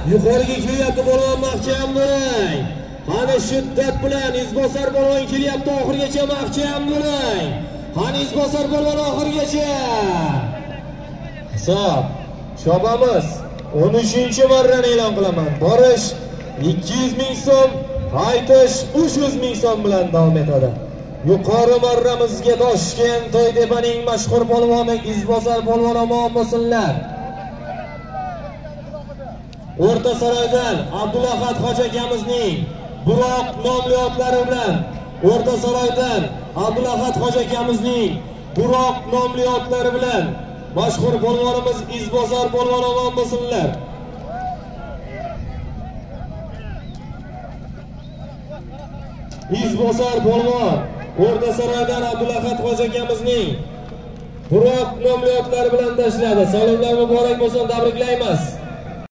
yuqoriga kelyapti polvon mahkam bo'ling. Qani shiddat bilan izbosar polvon kelyapti oxirigacha mahkam bo'ling. Qani izbosar polvon oxirigacha. Hisob shobamiz 13-marrani e'lon qilaman. Borish 200 ming so'm, qaytish 300 ming so'm bilan davom etadi. Yuqori marramizga Toshkent To'ytepaning mashhur polvoni izbosar polvon omon bo'lsinlar. O'rta saroydan Abdulahad hoji akamizning Buroq nomli otlari bilan O'rta saroydan Abdulahad hoji akamizning Buroq nomli otlari bilan mashhur polvonimiz izbosar polvon omon bo'lsinlar. Izbosar polvon O'rta saroydan Abdulahad hoji akamizning Buroq nomli otlari bilan tashladi. Salomlar muborak bo'lsin, tabriklaymiz.